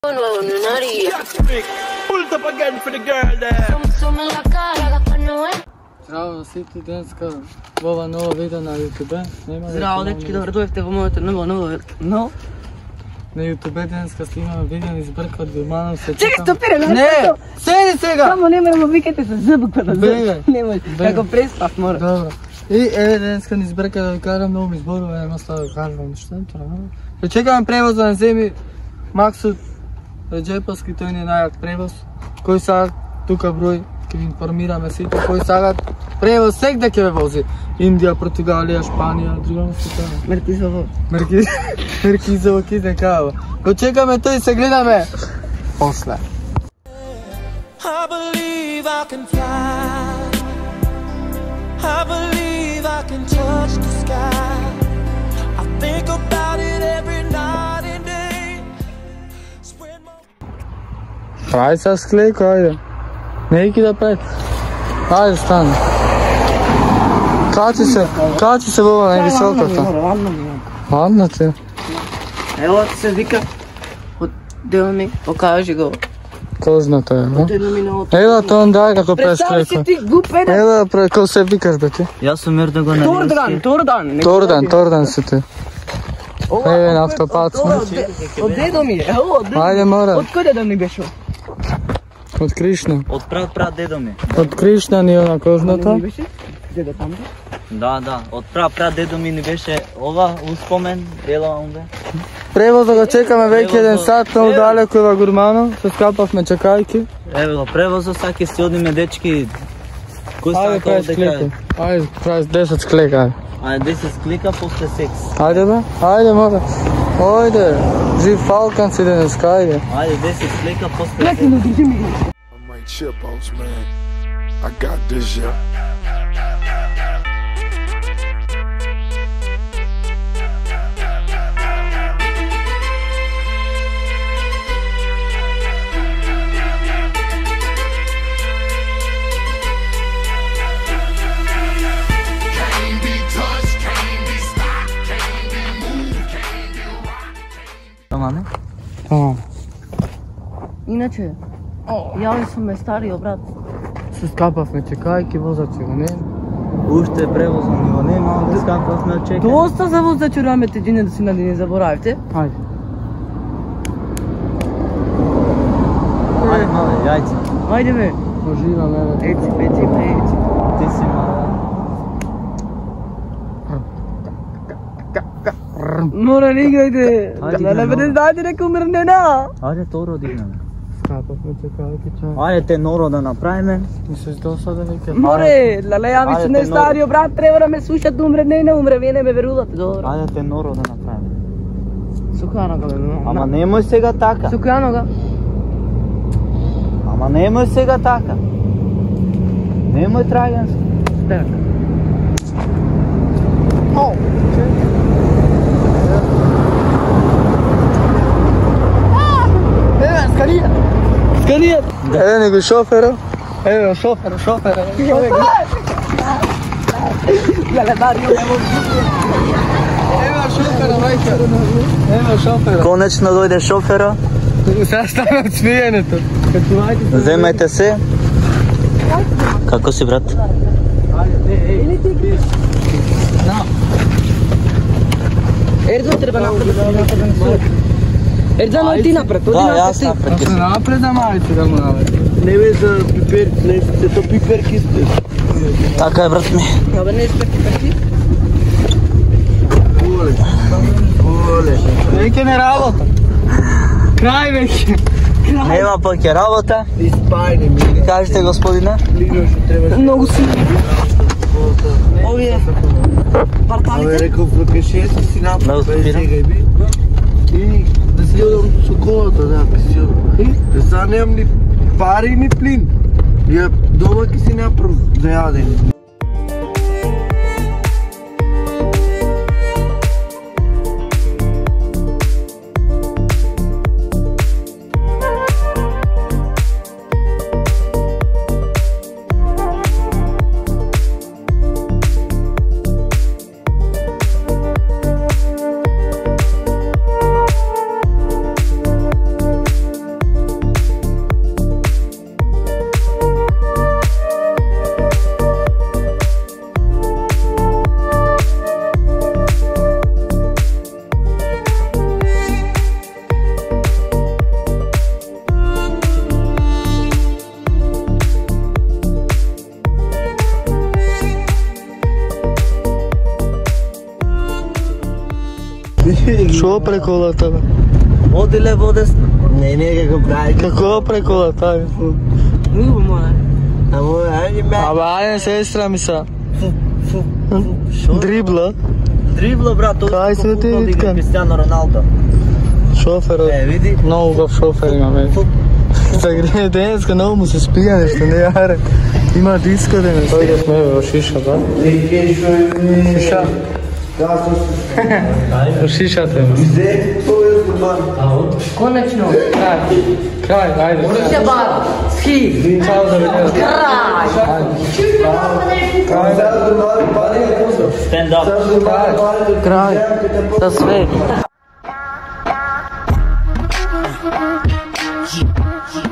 Pulled up again for the girl there. Zdravo всички, днеска в ова нова видео на YouTube. Здраво, дечки, добре дойдете во моето ново на YouTube днеска снимаме видео избърка от Германов. Чекай, стопире, Не! Седи сега! Само не ме викате с зъбъква на Бега. Не може, како преспав мора. Добро. И днеска ни избърка да ви кажа много ми зборове, нема става да кажвам неща. Чекаме превоз да не вземи Максут Реджеповски, той не е най-як превоз. Кой сега тука брой, ќе ви информираме сите, кои сагат превоз сегде ќе ве вози. Индија, Португалија, Шпанија, друго света. Меркизово. Меркизово, киде кава. Го чекаме тој и се гледаме после. I believe I can fly. I believe I can touch the sky. I think about it every night and day. Прави се склейко, ајде. Не ги да прави. Ајде, стане. Качи се во највисоката. Ладно ти. Ево се вика од дела ми, покажи го. Козната е, Од едно миналото. Ела тоа дай како Представи пресклейко. си ти глуп еден. Ела, како се викаш бе ти? Јас сум Ердоган на немски. Тордан си ти. Еве на автопат сме. Од дедо ми е, ево од дедо. Ајде, мора. Од кој дедо ми беше? Од Кришна. Од прав дедо ми. Од Кришна ни е на козната. Ми беше? Дедо там бе? Да. Од прав дедо ми ни беше ова успомен, ела онде. Превоза го чекаме веќе еден сат, многу далеко е во Гурмано. Се скапавме чекајки. Еве го превозот, сега ќе си одиме дечки. Кој Ајде, сака прави овде склека. кај? Ајде, прави 10 склека. Ајде 10 клика после секс. Ајде бе, ајде мора. Ојде, жив Фалкан си денеска, ајде. Ајде 10 клика после секс. I might chip outs, man. I got this, yeah. Ама Иначе, јави сум ме старио брат. Се скапавме чекајки, возачи го не. уште превозот ни го нема, онде скапавме од чекање. Доста за возачи рамете дине да си на не заборавите. Ајде. Ајде мале, јајце. Ајде бе. Оживам, еве. Еци, еци. Ти си мале. Мора не играјте. Ајде, Да не играј, бъде дајте нека умрнена. Ајде торо дигнеме. Скапавме чекајки, чај. Ајде те норо да направиме. Ми се досада веќе. Море, лале јави Ајде, сум не те старио брат, треба да ме слушат да умре, не умре, вие не ме верувате, добро. Ајде те норо да направиме. Сукано га бе. Ама немој сега така. Сукано га. Ама немој сега така. Немој трагански. Так. Сканијат! Еве него шоферот. Еве шоферот. Лале Марио, Еве шоферот, мајка. Еве шоферот. Конечно дојде шофера. Сега стана од смијането. Земајте се. Како си брат? Ердо треба напред да се напред. Ердо но ти напред, оди Да, напред јас ти. напред. Се напред да мајте да му наведе. Не бе за пиперки, не се то пиперки сте. Така е брат ми. Абе не спрти перти. Оле. Веќе не работа. Крај веќе. Нема поќе работа. Испајни ми. Кажете господине. Лино што треба. Многу си. Овие Абе парталите. реков дека шест си Да, направи разбирам. сега би. И да си одам со колата, да, ќе си одам. Да сега немам ни пари ни плин. Ја дома ќе си направам за јадење. Što preko latave? Odi levo, desno. Ne, kako pravi. Kako preko latave? Ljubo moja. A moja, ajde me. A ajde sestra mi sa dribla. Driblo, brat, to Kaj se ti futbol igra vitka? Cristiano Ronaldo. Šofer, Vidi. novoga šofer ima meni. Sad gdje je Denska, novo mu se spija nešto, ne jare. Ima disko da ne stoji da smo evo šiša, da? Šiša? Šiša te. Konačno. Kraj, ajde. Se bar. Ski. Čao da vidim. Kraj. Stand up. Kraj. Za sve.